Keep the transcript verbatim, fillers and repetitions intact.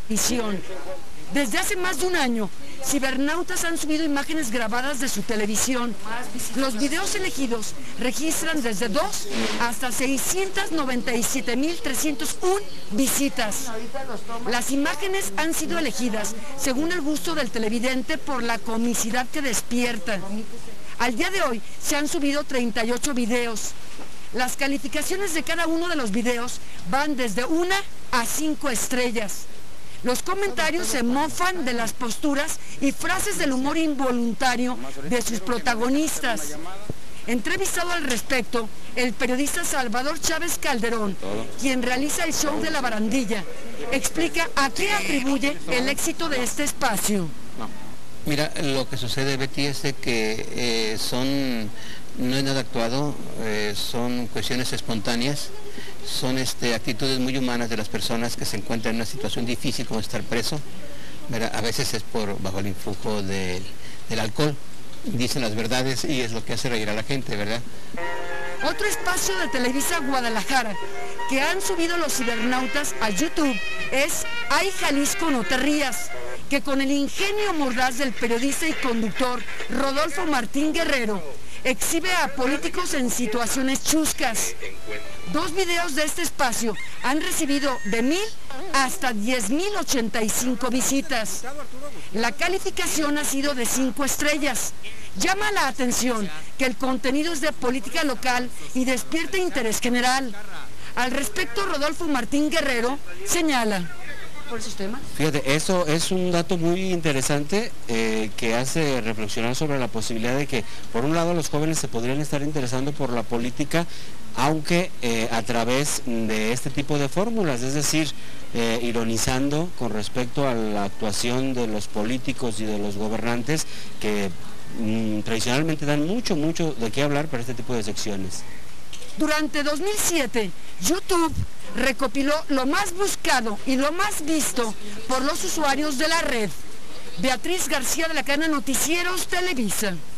televisión. Desde hace más de un año, cibernautas han subido imágenes grabadas de su televisión. Los videos elegidos registran desde dos hasta seiscientas noventa y siete mil trescientas una visitas. Las imágenes han sido elegidas según el gusto del televidente por la comicidad que despierta. Al día de hoy se han subido treinta y ocho videos. Las calificaciones de cada uno de los videos van desde una a cinco estrellas. Los comentarios se mofan de las posturas y frases del humor involuntario de sus protagonistas. Entrevistado al respecto, el periodista Salvador Chávez Calderón, quien realiza el show de La Barandilla, explica a qué atribuye el éxito de este espacio. Mira, lo que sucede, Betty, es de que eh, son, no es nada actuado, eh, son cuestiones espontáneas, son este, actitudes muy humanas de las personas que se encuentran en una situación difícil como estar preso. Mira, a veces es por bajo el influjo de, del alcohol, dicen las verdades y es lo que hace reír a la gente, ¿verdad? Otro espacio de Televisa Guadalajara que han subido los cibernautas a YouTube es Ay Jalisco no te rías, que con el ingenio mordaz del periodista y conductor Rodolfo Martín Guerrero exhibe a políticos en situaciones chuscas. Dos videos de este espacio han recibido de mil hasta diez mil ochenta y cinco visitas. La calificación ha sido de cinco estrellas. Llama la atención que el contenido es de política local y despierta interés general. Al respecto, Rodolfo Martín Guerrero señala. ¿Por esos temas? Fíjate, eso es un dato muy interesante eh, que hace reflexionar sobre la posibilidad de que, por un lado, los jóvenes se podrían estar interesando por la política, aunque eh, a través de este tipo de fórmulas, es decir, eh, ironizando con respecto a la actuación de los políticos y de los gobernantes que mm, tradicionalmente dan mucho, mucho de qué hablar para este tipo de secciones. Durante dos mil siete, YouTube recopiló lo más buscado y lo más visto por los usuarios de la red. Beatriz García, de la cadena Noticieros Televisa.